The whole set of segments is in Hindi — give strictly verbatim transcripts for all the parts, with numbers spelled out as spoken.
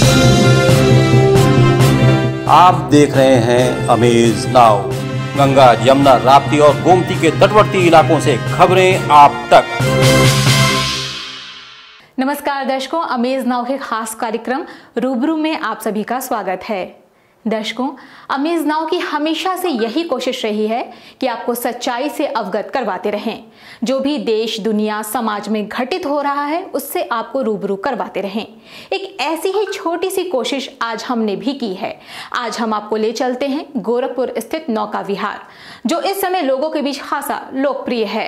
आप देख रहे हैं अमेज नाउ। गंगा, यमुना, राप्ती और गोमती के तटवर्ती इलाकों से खबरें आप तक। नमस्कार दर्शकों, अमेज नाउ के खास कार्यक्रम रूबरू में आप सभी का स्वागत है। दर्शकों, अमेज नाउ की हमेशा से यही कोशिश रही है कि आपको सच्चाई से अवगत करवाते रहें। जो भी देश, दुनिया, समाज में घटित हो रहा है उससे आपको रूबरू करवाते रहें। एक ऐसी ही छोटी सी कोशिश आज हमने भी की है। आज हम आपको ले चलते हैं गोरखपुर स्थित नौका विहार, जो इस समय लोगों के बीच खासा लोकप्रिय है।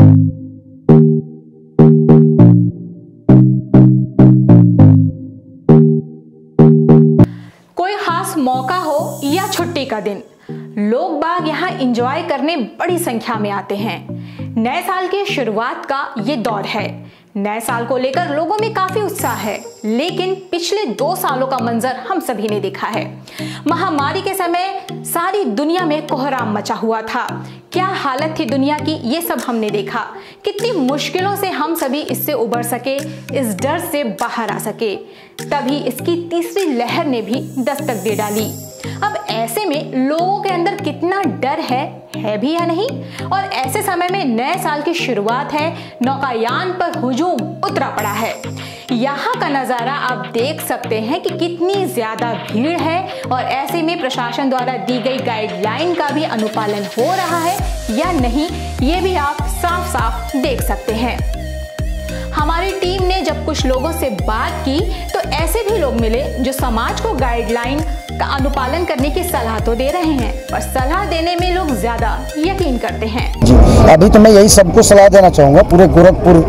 मौका हो या छुट्टी का दिन, लोग बाग यहाँ एंजॉय करने बड़ी संख्या में आते हैं। नए साल की शुरुआत का ये दौर है। नए साल को लेकर लोगों में काफी उत्साह है, लेकिन पिछले दो सालों का मंजर हम सभी ने देखा है। महामारी के समय सारी दुनिया में कोहराम मचा हुआ था। क्या हालत थी दुनिया की, ये सब हमने देखा। कितनी मुश्किलों से हम सभी इससे उबर सके, इस डर से बाहर आ सके। तभी इसकी तीसरी लहर ने भी दस्तक दे डाली। अब ऐसे में लोगों के अंदर कितना डर है है भी या नहीं। और ऐसे समय में नए साल की शुरुआत है, नौकायान पर हुजूम उतरा पड़ा है। यहाँ का नजारा आप देख सकते हैं कि कितनी ज्यादा भीड़ है, और ऐसे में प्रशासन द्वारा दी गई गाइडलाइन का भी अनुपालन हो रहा है या नहीं, ये भी आप साफ साफ देख सकते हैं। हमारी टीम ने जब कुछ लोगों से बात की तो ऐसे भी लोग मिले जो समाज को गाइडलाइन का अनुपालन करने की सलाह तो दे रहे हैं, पर सलाह देने में लोग ज्यादा यकीन करते हैं। जी, अभी तो मैं यही सबको सलाह देना चाहूँगा, पूरे गोरखपुर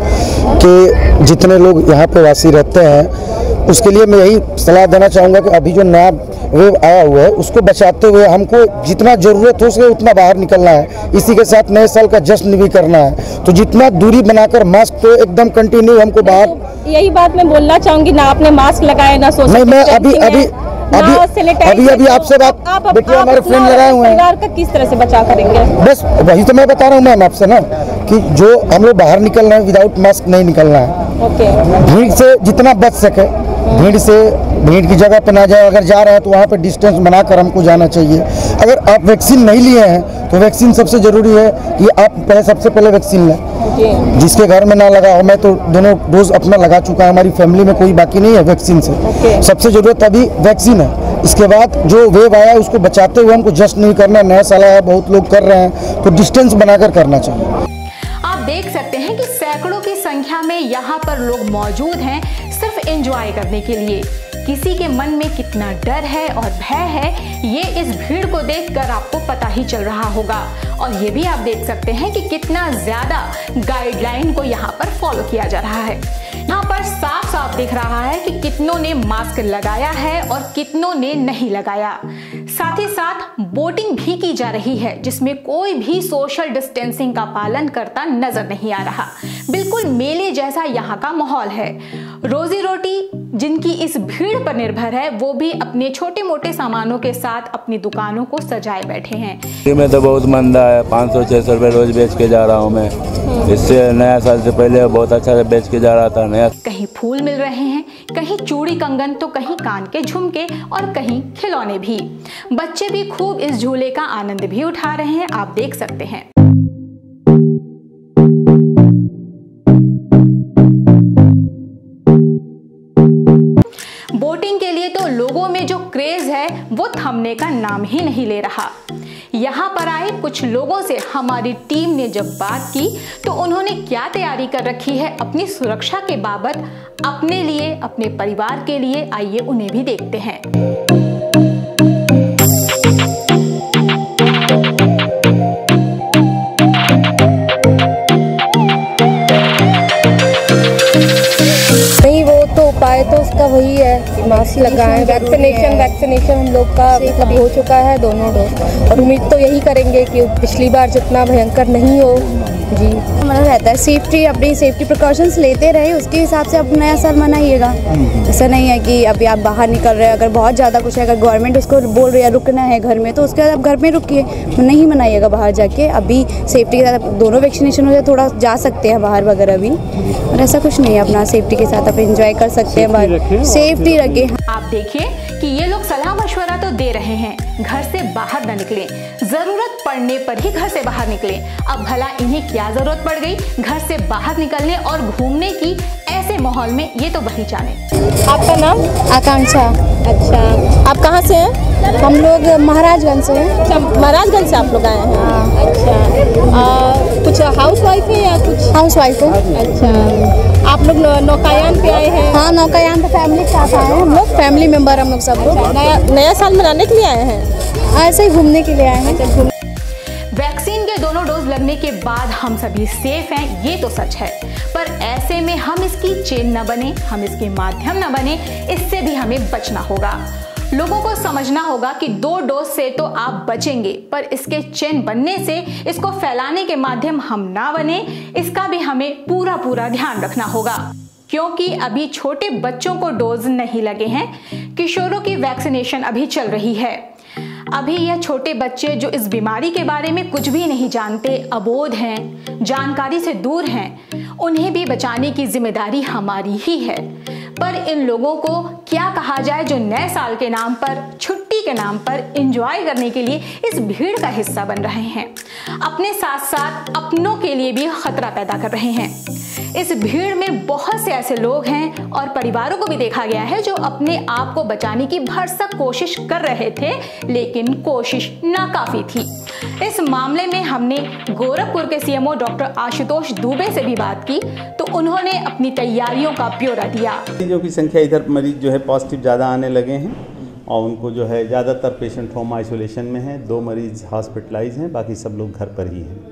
के जितने लोग यहाँ पे वासी रहते हैं उसके लिए मैं यही सलाह देना चाहूँगा कि अभी जो नया वेव आया हुआ है उसको बचाते हुए हमको जितना ज़रूरत हो सके उतना बाहर निकलना है। इसी के साथ नए साल का जश्न भी करना है, तो जितना दूरी बनाकर मास्क तो एकदम कंटिन्यू हमको बाहर। यही बात मैं बोलना चाहूँगी, ना आपने मास्क लगाया ना सोशल नहीं, मैं अभी अभी अभी अभी अभी आपसे बात, देखिए हमारे फ्रेंड लगाए हुए हैं। परिवार का किस तरह से बचाव करेंगे? बस वही तो मैं बता रहा हूँ मैम आपसे ना, कि जो हम लोग बाहर निकलना है विदाउट मास्क नहीं निकलना है। ओके। भीड़ से जितना बच सके, भीड़ से भीड़ की जगह पे ना जाए। अगर जा रहे हैं तो वहाँ पे डिस्टेंस बनाकर हमको जाना चाहिए। अगर आप वैक्सीन नहीं लिए हैं तो वैक्सीन सबसे ज़रूरी है कि आप पहले सबसे पहले वैक्सीन लें। जिसके घर में ना लगा हो, मैं तो दोनों डोज अपना लगा चुका है, हमारी फैमिली में कोई बाकी नहीं है वैक्सीन से। सबसे ज़रूरत अभी वैक्सीन है। इसके बाद जो वेव आया उसको बचाते हुए हमको जश्न नहीं करना। नया साल आया, बहुत लोग कर रहे हैं, तो डिस्टेंस बनाकर करना चाहिए। आप देख सकते हैं कि सैकड़ों की संख्या में यहाँ पर लोग मौजूद हैं सिर्फ एंजॉय करने के लिए। किसी के मन में कितना डर है और भय है, ये इस भीड़ को देखकर आपको पता ही चल रहा होगा। और ये भी आप देख सकते हैं कि कितना ज्यादा गाइडलाइन को यहाँ पर फॉलो किया जा रहा है। यहाँ पर साफ साफ दिख रहा है कि कितनों ने मास्क लगाया है और कितनों ने नहीं लगाया। साथ ही साथ बोटिंग भी की जा रही है, जिसमें कोई भी सोशल डिस्टेंसिंग का पालन करता नजर नहीं आ रहा। बिल्कुल मेले जैसा यहाँ का माहौल है। रोजी रोटी जिनकी इस भीड़ पर निर्भर है, वो भी अपने छोटे मोटे सामानों के साथ अपनी दुकानों को सजाए बैठे हैं। मैं तो बहुत मंदा है, पाँच सौ छह सौ रुपये रोज बेच के जा रहा हूँ मैं। इससे नया साल से पहले बहुत अच्छा से बेच के जा रहा था। नया कहीं फूल मिल रहे हैं, कहीं चूड़ी कंगन, तो कहीं कान के झुमके और कहीं खिलौने भी। बच्चे भी खूब इस झूले का आनंद भी उठा रहे हैं, आप देख सकते हैं। बोटिंग के लिए तो लोगों में जो क्रेज है वो थमने का नाम ही नहीं ले रहा। यहाँ पर आए कुछ लोगों से हमारी टीम ने जब बात की तो उन्होंने क्या तैयारी कर रखी है अपनी सुरक्षा के बाबत, अपने लिए, अपने परिवार के लिए, आइए उन्हें भी देखते हैं। उपाय तो उसका वही है, मास्क लगाएं। वैक्सीनेशन वैक्सीनेशन हम लोग का मतलब हो चुका है, दोनों डोज। और उम्मीद तो यही करेंगे कि पिछली बार जितना भयंकर नहीं हो, जी हमारा रहता है सेफ्टी, अपनी सेफ्टी प्रिकॉशंस लेते रहे, उसके हिसाब से अब नया साल मनाइएगा। ऐसा नहीं है कि अभी आप बाहर निकल रहे हैं, अगर बहुत ज़्यादा कुछ है, अगर गवर्नमेंट उसको बोल रही है रुकना है घर में, तो उसके बाद आप घर में रुकिए, नहीं मनाइएगा बाहर जाके। अभी सेफ्टी के साथ दोनों वैक्सीनेशन हो जाए, थोड़ा जा सकते हैं बाहर वगैरह भी, और ऐसा कुछ नहीं है। अपना सेफ्टी के साथ आप एंजॉय कर सकते हैं, बाहर सेफ्टी रखें। आप देखिए कि ये लोग सलाह मशवरा तो दे रहे हैं, घर से बाहर न निकलें, जरूरत पड़ने पर ही घर से बाहर निकलें। अब भला इन्हें क्या जरूरत पड़ गई घर से बाहर निकलने और घूमने की ऐसे माहौल में, ये तो वही जाने। आपका नाम? आकांक्षा। अच्छा, आप कहाँ से हैं? हम लोग महाराजगंज से हैं। अच्छा, महाराजगंज से आप लोग आए हैं? हाँ। अच्छा, आ, कुछ हाउस वाइफ है या कुछ? हाउस वाइफ है। अच्छा, आप लोग नौकायान पे आए हैं? हाँ, नौकायान पे फैमिली के साथ आए हैं हम लोग, फैमिली मेंबर हम लोग सब लोग। नया नया साल मनाने के लिए आए हैं? ऐसे ही घूमने के लिए आए हैं। वैक्सीन के दोनों डोज लगने के बाद हम सभी सेफ हैं, ये तो सच है, पर ऐसे में हम इसकी चेन न बने, हम इसके माध्यम न बने, इससे भी हमें बचना होगा। लोगों को समझना होगा कि दो डोज से तो आप बचेंगे, पर इसके चेन बनने से, इसको फैलाने के माध्यम हम ना बने, इसका भी हमें पूरा पूरा ध्यान रखना होगा। क्योंकि अभी छोटे बच्चों को डोज नहीं लगे हैं, किशोरों की वैक्सीनेशन अभी चल रही है। अभी यह छोटे बच्चे जो इस बीमारी के बारे में कुछ भी नहीं जानते, अबोध हैं, जानकारी से दूर हैं, उन्हें भी बचाने की जिम्मेदारी हमारी ही है। पर इन लोगों को क्या कहा जाए जो नए साल के नाम पर, छुट्टी के नाम पर एंजॉय करने के लिए इस भीड़ का हिस्सा बन रहे हैं, अपने साथ साथ अपनों के लिए भी खतरा पैदा कर रहे हैं। इस भीड़ में बहुत से ऐसे लोग हैं और परिवारों को भी देखा गया है जो अपने आप को बचाने की भरसक कोशिश कर रहे थे, लेकिन कोशिश नाकाफी थी। इस मामले में हमने गोरखपुर के सीएमओ डॉक्टर आशुतोष दुबे से भी बात की, तो उन्होंने अपनी तैयारियों का ब्यौरा दिया। मरीजों की संख्या इधर मरीज जो है पॉजिटिव ज़्यादा आने लगे हैं और उनको जो है ज़्यादातर पेशेंट होम आइसोलेशन में हैं, दो मरीज हॉस्पिटलाइज हैं, बाकी सब लोग घर पर ही हैं।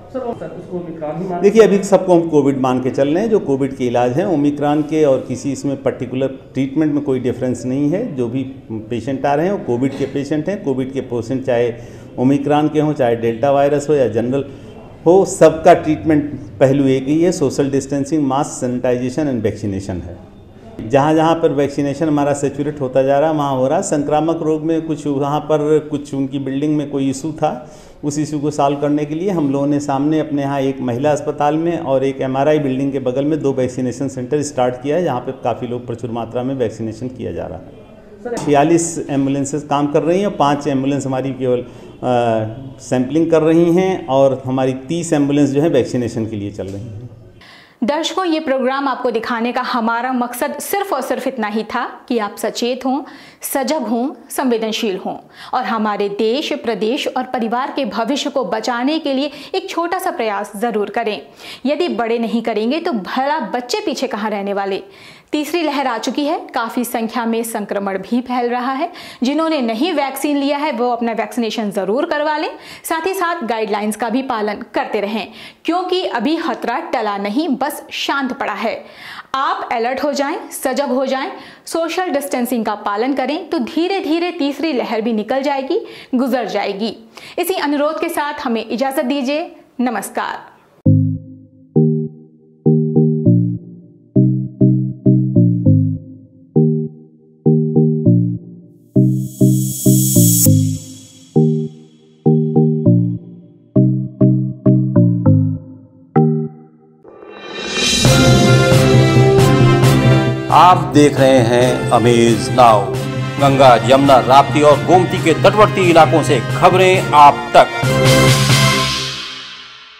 देखिए अभी सबको हम कोविड मान के चल रहे हैं, जो कोविड के इलाज हैं ओमिक्रॉन के, और किसी इसमें पर्टिकुलर ट्रीटमेंट में कोई डिफरेंस नहीं है। जो भी पेशेंट आ रहे हैं वो कोविड के पेशेंट हैं। कोविड के पेशेंट चाहे ओमिक्रॉन के हों, चाहे डेल्टा वायरस हो या जनरल हो, सबका ट्रीटमेंट पहलू एक ही है, social distancing, mask, sanitisation and vaccination है। जहाँ जहाँ पर वैक्सीनेशन हमारा सेचुरेट होता जा रहा है वहाँ हो रहा है। संक्रामक रोग में कुछ वहाँ पर कुछ उनकी बिल्डिंग में कोई इशू था, उस इशू को सॉल्व करने के लिए हम लोगों ने सामने अपने यहाँ एक महिला अस्पताल में और एक एमआरआई बिल्डिंग के बगल में दो वैक्सीनेशन सेंटर स्टार्ट किया है, जहाँ पे काफ़ी लोग प्रचुर मात्रा में वैक्सीनेशन किया जा रहा है। छियालीस एम्बुलेंसेस काम कर रही हैं और पाँच एम्बुलेंस हमारी केवल सैम्पलिंग कर रही हैं और हमारी तीस एम्बुलेंस जो है वैक्सीनेशन के लिए चल रही हैं। दर्शकों, ये प्रोग्राम आपको दिखाने का हमारा मकसद सिर्फ और सिर्फ इतना ही था कि आप सचेत हों, सजग हों, संवेदनशील हों और हमारे देश, प्रदेश और परिवार के भविष्य को बचाने के लिए एक छोटा सा प्रयास जरूर करें। यदि बड़े नहीं करेंगे तो भला बच्चे पीछे कहाँ रहने वाले। तीसरी लहर आ चुकी है, काफ़ी संख्या में संक्रमण भी फैल रहा है। जिन्होंने नहीं वैक्सीन लिया है वो अपना वैक्सीनेशन ज़रूर करवा लें, साथ ही साथ गाइडलाइंस का भी पालन करते रहें, क्योंकि अभी खतरा टला नहीं, बस शांत पड़ा है। आप अलर्ट हो जाएं, सजग हो जाएं, सोशल डिस्टेंसिंग का पालन करें तो धीरे धीरे तीसरी लहर भी निकल जाएगी, गुजर जाएगी। इसी अनुरोध के साथ हमें इजाज़त दीजिए। नमस्कार। आप देख रहे हैं अमेज नाउ। गंगा, यमुना, राप्ती और गोमती के तटवर्ती इलाकों से खबरें आप तक।